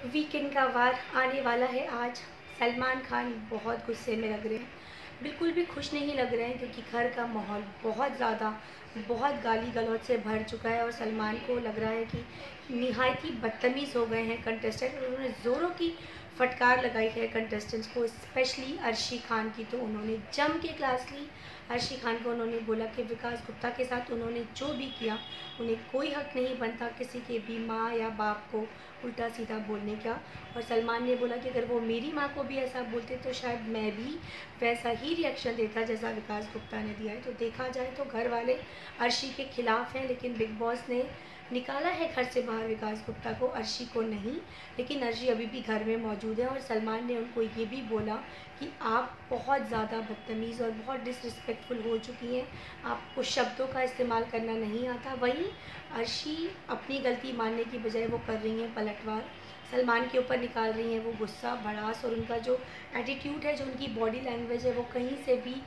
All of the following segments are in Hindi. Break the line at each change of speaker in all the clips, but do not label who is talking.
वीकेंड का वार आने वाला है आज। सलमान खान बहुत गुस्से में लग रहे हैं, बिल्कुल भी खुश नहीं लग रहे हैं क्योंकि घर का माहौल बहुत गाली गलौज से भर चुका है और सलमान को लग रहा है कि निहायत ही बदतमीज़ हो गए हैं कंटेस्टेंट। और उन्होंने ज़ोरों की फटकार लगाई है कंटेस्टेंट्स को, स्पेशली अर्शी खान की। तो उन्होंने जम के क्लास ली अर्शी खान को। उन्होंने बोला कि विकास गुप्ता के साथ उन्होंने जो भी किया, उन्हें कोई हक नहीं बनता किसी के भी माँ या बाप को उल्टा सीधा बोलने का। और सलमान ने बोला कि अगर वो मेरी माँ को भी ऐसा बोलते तो शायद मैं भी वैसा ही रिएक्शन देता जैसा विकास गुप्ता ने दिया है। तो देखा जाए तो घर वाले अर्शी के खिलाफ हैं, लेकिन बिग बॉस ने निकाला है घर से बाहर विकास गुप्ता को, अर्शी को नहीं। लेकिन अर्शी अभी भी घर में मौजूद है और सलमान ने उनको ये भी बोला कि आप बहुत ज़्यादा बदतमीज़ और बहुत डिसरिस्पेक्टफुल हो चुकी हैं, आपको शब्दों का इस्तेमाल करना नहीं आता। वहीं अर्शी अपनी गलती मानने की बजाय वो कर रही हैं पलटवार, सलमान के ऊपर निकाल रही हैं वो गुस्सा भड़ास। और उनका जो एटीट्यूड है, जो उनकी बॉडी लैंग्वेज है, वो कहीं से भी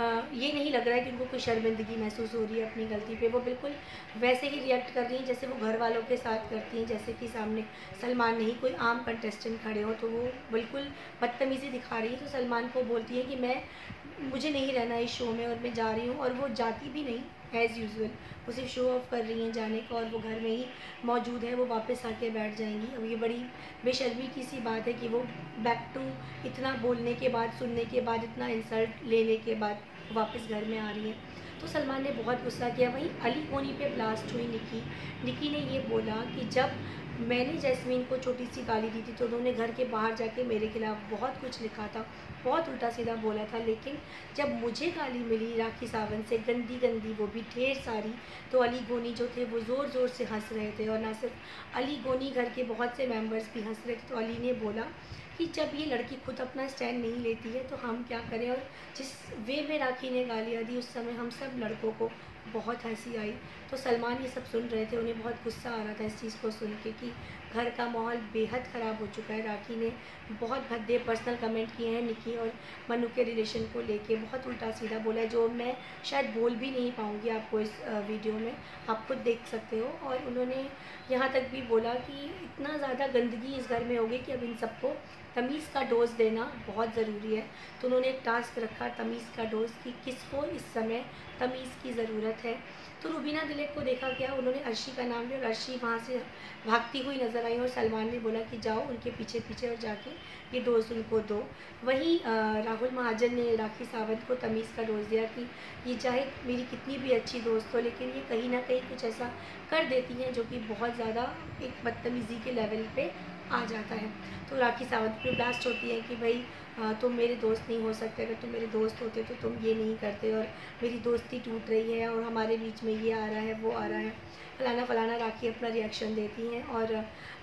ये नहीं लग रहा है कि उनको कोई शर्मिंदगी महसूस हो रही है अपनी गलती पे। वो बिल्कुल वैसे ही रिएक्ट कर रही हैं जैसे वो घर वालों के साथ करती हैं, जैसे कि सामने सलमान नहीं कोई आम कंटेस्टेंट खड़े हो तो वो बिल्कुल बदतमीज़ी दिखा रही है। तो सलमान को बोलती है कि मुझे नहीं रहना इस शो में और मैं जा रही हूँ, और वो जाती भी नहीं एज़ यूजुअल, वो सिर्फ शो ऑफ कर रही हैं जाने का, और वो घर में ही मौजूद है, वो वापस आके बैठ जाएंगी। अब ये बड़ी बेशर्मी की सी बात है कि वो बैक टू इतना बोलने के बाद, सुनने के बाद, इतना इंसल्ट लेने के बाद वापस घर में आ रही हैं। तो सलमान ने बहुत गुस्सा किया। वहीं अली कोनी पे ब्लास्ट हुई निकी ने ये बोला कि जब मैंने जैस्मीन को छोटी सी गाली दी थी तो उन्होंने घर के बाहर जाके मेरे खिलाफ बहुत कुछ लिखा था, बहुत उल्टा सीधा बोला था, लेकिन जब मुझे गाली मिली राखी सावंत से गंदी गंदी, वो भी ढेर सारी, तो अली गोनी जो थे वो ज़ोर ज़ोर से हंस रहे थे। और ना सिर्फ अली गोनी, घर के बहुत से मेंबर्स भी हंस रहे थे। तो अली ने बोला कि जब ये लड़की खुद अपना स्टैंड नहीं लेती है तो हम क्या करें। और जिस वे में राखी ने गालियाँ दी उस समय हम सब लड़कों को बहुत हंसी आई। तो सलमान ये सब सुन रहे थे, उन्हें बहुत गुस्सा आ रहा था इस चीज़ को सुन के कि घर का माहौल बेहद ख़राब हो चुका है। राखी ने बहुत भद्दे पर्सनल कमेंट किए हैं निकी और मनु के रिलेशन को लेके, बहुत उल्टा सीधा बोला है जो मैं शायद बोल भी नहीं पाऊँगी आपको इस वीडियो में, आप खुद देख सकते हो। और उन्होंने यहाँ तक भी बोला कि इतना ज़्यादा गंदगी इस घर में हो गई कि अब इन सबको तमीज़ का डोज देना बहुत ज़रूरी है। तो उन्होंने एक टास्क रखा तमीज़ का डोज कि किसको इस समय तमीज़ की ज़रूरत है। तो रुबीना दिलीप को देखा गया, उन्होंने अर्शी का नाम लिया और अर्शी वहाँ से भागती हुई नज़र आई और सलमान ने बोला कि जाओ उनके पीछे पीछे और जाके ये डोज उनको दो। वहीं राहुल महाजन ने राखी सावंत को तमीज़ का डोज दिया कि ये चाहे मेरी कितनी भी अच्छी दोस्त हो, लेकिन ये कहीं ना कहीं कुछ ऐसा कर देती हैं जो कि बहुत ज़्यादा एक बदतमीज़ी के लेवल पे आ जाता है। तो राखी सावंत पे ब्लास्ट होती है कि भाई तुम मेरे दोस्त नहीं हो सकते, अगर तुम मेरे दोस्त होते तो तुम ये नहीं करते, और मेरी दोस्ती टूट रही है और हमारे बीच में ये आ रहा है वो आ रहा है, फलाना फलाना। राखी अपना रिएक्शन देती हैं और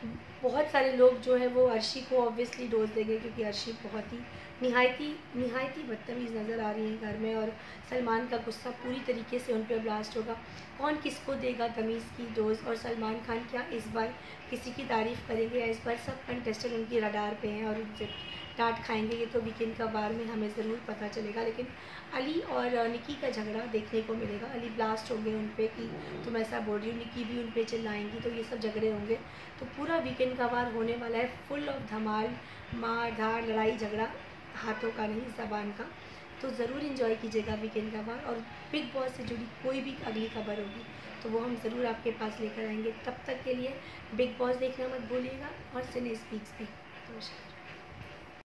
बहुत सारे लोग जो है वो अर्शी को ऑब्वियसली डोज देंगे क्योंकि अर्शी बहुत ही निहायती बदतमीज़ नज़र आ रही है घर में। और सलमान का गुस्सा पूरी तरीके से उन पर ब्लास्ट होगा। कौन किसको देगा तमीज़ की डोज, और सलमान खान क्या इस बार किसी की तारीफ़ करेंगे या इस बार सब कंटेस्टेंट उनकी रडार पे हैं और उनसे डांट खाएंगे, ये तो वीकेंड का वार में हमें ज़रूर पता चलेगा। लेकिन अली और निकी का झगड़ा देखने को मिलेगा। अली ब्लास्ट होंगे उन पर कि तुम ऐसा बोल रही हो, निकी भी उन पर चिल्लाएंगी, तो ये सब झगड़े होंगे। तो पूरा वीकेंड का वार होने वाला है फुल ऑफ धमाल, मार धाड़, लड़ाई झगड़ा, हाथों का नहीं ज़बान का। तो ज़रूर इन्जॉय कीजिएगा वीकेंड का वार, और बिग बॉस से जुड़ी कोई भी अगली खबर होगी तो वो हम ज़रूर आपके पास लेकर आएंगे। तब तक के लिए बिग बॉस देखना मत भूलिएगा और सिने स्पीक्स भी। नमस्कार।